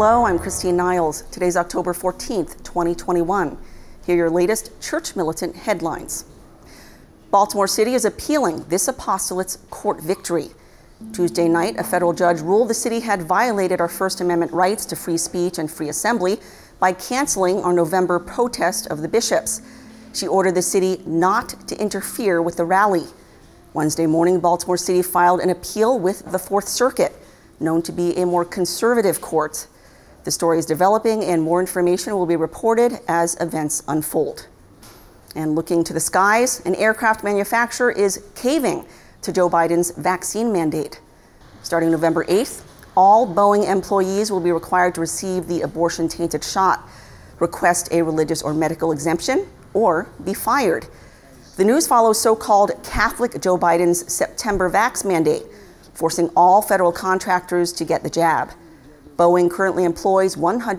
Hello, I'm Christine Niles. Today's October 14th, 2021. Here are your latest church militant headlines. Baltimore City is appealing this apostolate's court victory. Tuesday night, a federal judge ruled the city had violated our First Amendment rights to free speech and free assembly by canceling our November protest of the bishops. She ordered the city not to interfere with the rally. Wednesday morning, Baltimore City filed an appeal with the Fourth Circuit, known to be a more conservative court. The story is developing and more information will be reported as events unfold. And looking to the skies, an aircraft manufacturer is caving to Joe Biden's vaccine mandate. Starting November 8th, all Boeing employees will be required to receive the abortion-tainted shot, request a religious or medical exemption, or be fired. The news follows so-called Catholic Joe Biden's September vax mandate, forcing all federal contractors to get the jab. Boeing currently employs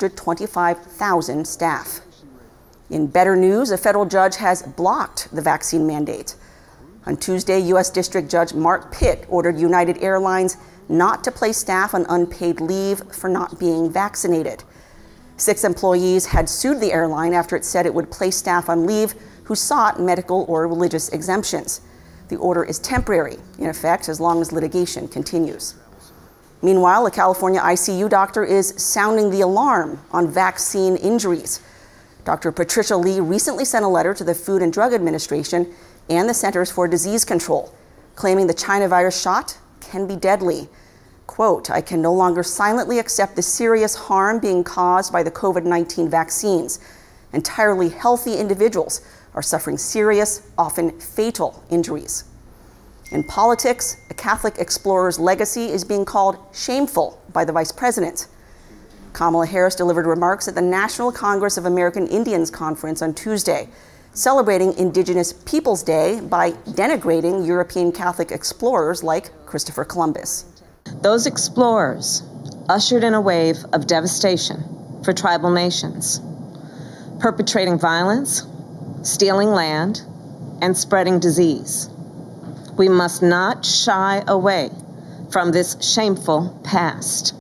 125,000 staff. In better news, a federal judge has blocked the vaccine mandate. On Tuesday, U.S. District Judge Mark Pitt ordered United Airlines not to place staff on unpaid leave for not being vaccinated. 6 employees had sued the airline after it said it would place staff on leave who sought medical or religious exemptions. The order is temporary, in effect, as long as litigation continues. Meanwhile, a California ICU doctor is sounding the alarm on vaccine injuries. Dr. Patricia Lee recently sent a letter to the Food and Drug Administration and the Centers for Disease Control, claiming the China virus shot can be deadly. Quote, "I can no longer silently accept the serious harm being caused by the COVID-19 vaccines. Entirely healthy individuals are suffering serious, often fatal injuries." In politics, a Catholic explorer's legacy is being called shameful by the vice president. Kamala Harris delivered remarks at the National Congress of American Indians Conference on Tuesday, celebrating Indigenous Peoples Day by denigrating European Catholic explorers like Christopher Columbus. Those explorers ushered in a wave of devastation for tribal nations, perpetrating violence, stealing land, and spreading disease. We must not shy away from this shameful past.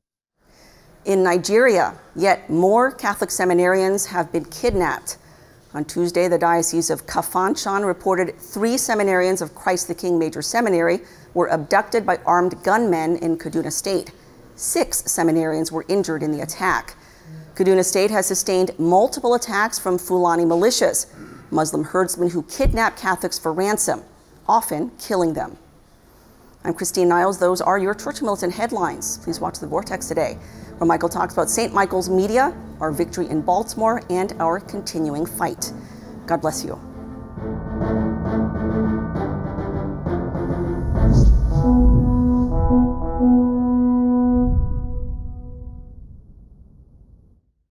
In Nigeria, yet more Catholic seminarians have been kidnapped. On Tuesday, the Diocese of Kafanchan reported 3 seminarians of Christ the King Major Seminary were abducted by armed gunmen in Kaduna State. 6 seminarians were injured in the attack. Kaduna State has sustained multiple attacks from Fulani militias, Muslim herdsmen who kidnap Catholics for ransom, often killing them. I'm Christine Niles. Those are your Church Militant headlines. Please watch The Vortex today, where Michael talks about St. Michael's Media, our victory in Baltimore, and our continuing fight. God bless you.